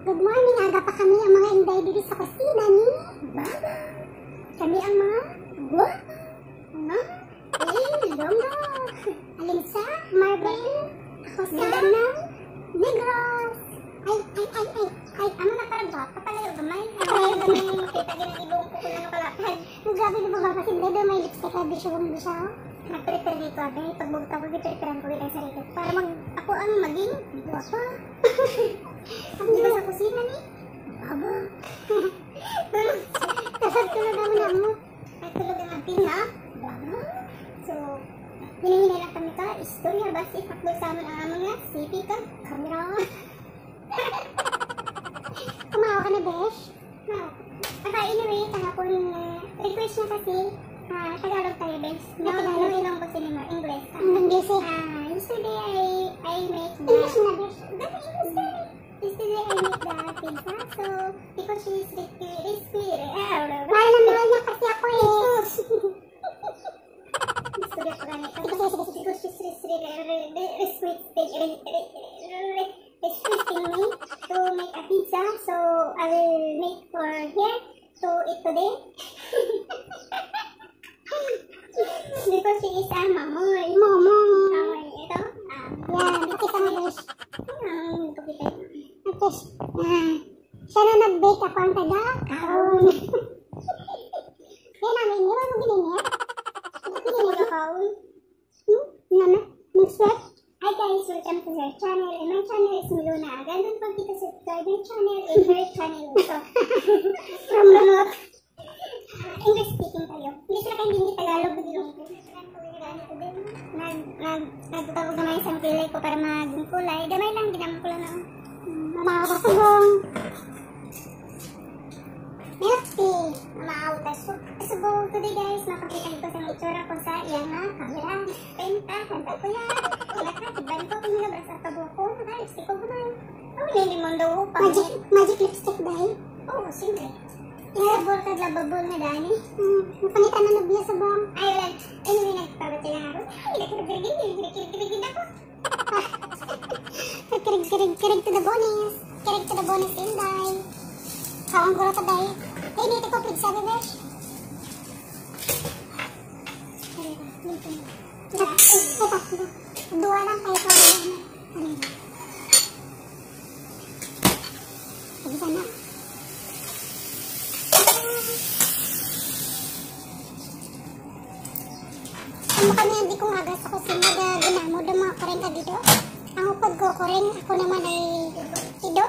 Good morning, aga pa kami ang mga inday dito sa kusina ni Baba. Kami ang mga Longgo. Alinsa, Marvel, ako sa Danang, Negros. Ay, ano na parang bata pala yung gamay. Ay, gamay yung makita din ang ibong ko na nakalakad. Grabe na ba kasi blado may lipstick na bisyo kong bisyo. Nag-prepare dito agay, pagbugta ko, i-preparean ko yung sarili. Para ako ang maging guwapa. Ang di ba sa kusina ni? Baba. Tulog naman na mo. Ay, tulog ang ating ha? Baba. So, hinahinay lang kami ka. Istorya ba si Fakbo sa amin ang amang nga? Sipi ka? Kamera. Kumawa ka na, Besh? Anyway, kahapon request niya kasi Tagalog tayo, Besh. No, ilang pag sinima, English. English eh. Yesterday I make the... English na, Besh. Yesterday I make the pizza, so because she is mahal na mahal niya kasi ako eh. Istorya pa ganit. Because she is requesting me to make a pizza, so I will make for her to eat today. Because she is a mamoy. Mamoy. Ito? Yan. Pakita mo, Besh. Pakita mo. Siya na nag-bake ako ang taga-kaon. Kaya namin, hindi mo gininit? Taga-kaon? Ano? Mag-sweat? Hi guys, welcome to her channel. And my channel is Miluna. Gandun pag kita subscribe my channel and her channel ito. Promote. English speaking tayo. English na kayo, hindi Tagalog. Nagtawag naman isang pilay ko para maging kulay. Gamay lang, ginamang ko lang na. Makakasubong. Milk tea. Makautas. Subong today guys, makapita ko sa itsura ko sa iyang camera. Penta, handa ko yan. Nakatiban ko kung nilabas at tabo ko. Nakalipstick ko naman. Nilimon daw pa. Magic lipstick dahil? Oo, siyempre. Isabol ka lababol na dani. Mapangitan na nabiya sa bang. Ay, wala. Anyway, nagpabat sila nga ako. Ay, kirig-kirig ako. Kirig to the bonus. Kirig to the bonus inday. Kawang guro ka dahil. Ay, nito ko pizza, Besh. Dua lang kayo ko. Sabi sana. Ano kami hindi kong agas sa kusina na ginamo na mga kuring ka dito. Ang upad ko kuring, ako naman ay tido.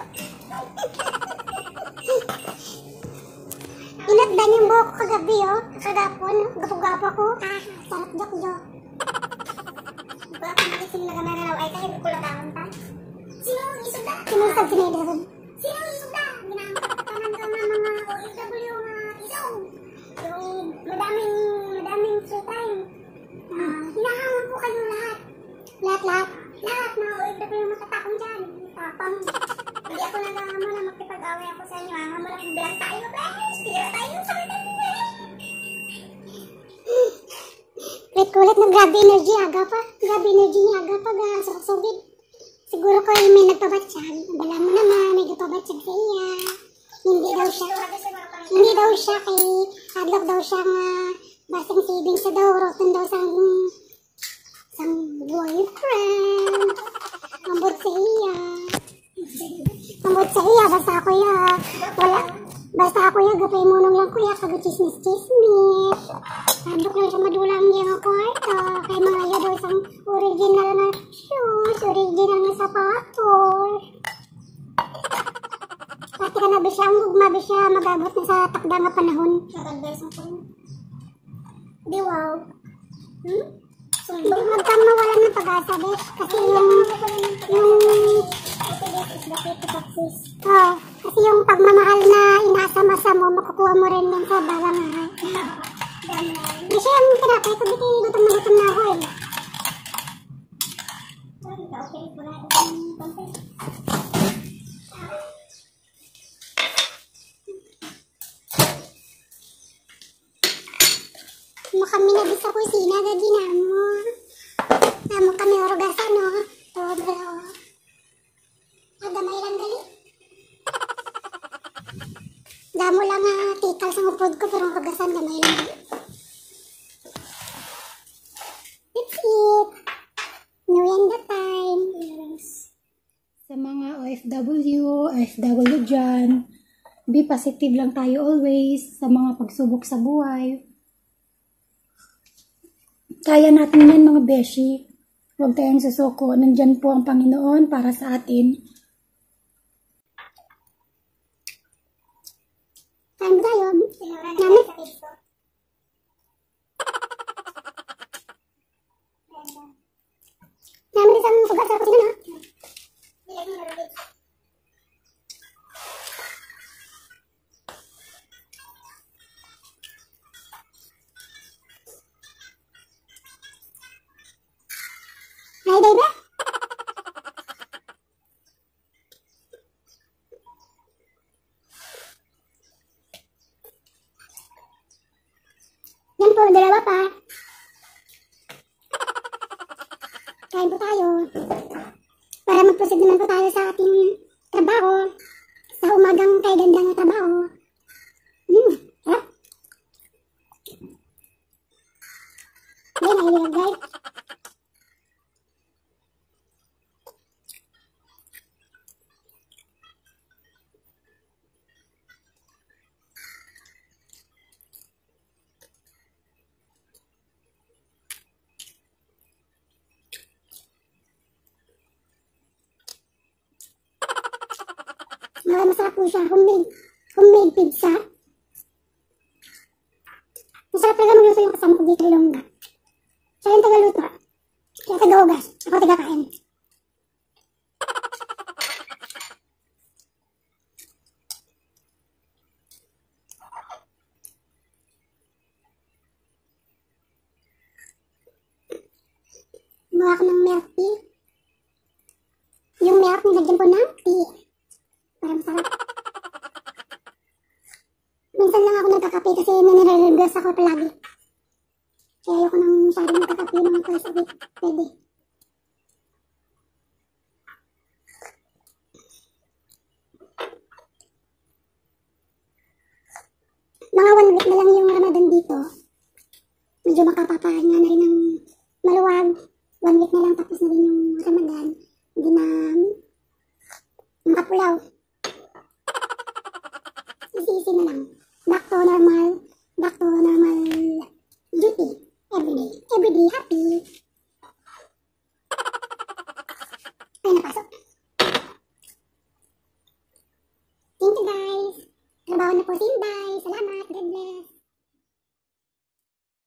Inatdan yung buhok ko kagabi oh. Kagapon, gapo-gapo ko. Sarap jok-jok. Bakit nakisin na gana na ay tayo kulataon ta? Sino ang isuda? Sino ang sagsinidon? Sino ang isuda? Ginamang ka ng mga OFW mga isaw. Yung madaming free time. Hinahangon po kayo lahat. Lahat mga OFW matatakong dyan. Tapang. Hindi ako nagahamo na makipag-away ako sa inyo. Hamo lang bilang tayo. Tira tayo sa mga. Kulit na grabe energy aga pa. Grabe energy niya aga pa. Sukog-sugid. Siguro ko may nagpabatsyag. Bala mo naman. May nagpabatsyag sa iya. Hindi daw siya kay hadlock daw siya nga basing savings sa daw. Rotan daw sang boyfriend. Ambot sa iya. Basta ako ya. Basta ako ya. Gapay munong lang ko ya. Kag-chismis-chismis. Handok lang siya madulang yung kwarto. Kaya mga iya daw isang original na shoes. Original na sapatos. Pati ka na ba siya. Ang gugmabi siya. Magabot na sa takda nga panahon. Nagagbesan ko rin. Di wow. Magkang mawalan ng pag-asa, Besh. Kasi kasi yung pagmamahal na inasa-masa mo, makukuha mo rin yan sa balang araw. Kasi yung tinapay ko, bitin gutom na ako eh. Kami na bisa kusina, gagi namo. Namo kami orugasan, no? Todo. Ada may lang gali. mo lang tikal sa upod ko pero kagasan gamay lang. That's it. Merienda time. Yes. Sa mga OFW dyan, be positive lang tayo always sa mga pagsubok sa buhay. Kaya natin yan mga beshi. Huwag tayong susuko. Nandyan po ang Panginoon para sa atin. Kain tayo. Namin sa Facebook. Namin isang sugat sa kusina, no? Hi, baby. Yan po, dalawa pa. Kain po tayo. Para mag-proceed naman po tayo sa ating trabaho. Sa umagang kay gandang trabaho. Sarap. Yan, nahilig guys. Masarap po siya. Homemade pizza. Masarap talaga magluto yung kasama ko dito kay Longga. Siya yung tagaluto. Kaya tagaugas. Ako tagakain. Gawa ko ng milk tea. Yung milk nilagyan ko ng tea. Para masarap. Minsan lang ako nagkakape kasi nanire-regress ako palagi. Kaya ayoko nang masyadong nagkakape mga twice a week. Pwede. Mga 1 week na lang yung Ramadan dito. Medyo makapapahinga na rin ng maluwag. 1 week na lang tapos na rin yung Ramadan. Hindi na makapulaw. Easy na lang. Back to normal duty. Everyday happy. Ay, napasok. Thank you guys. Trabaho na po, bye.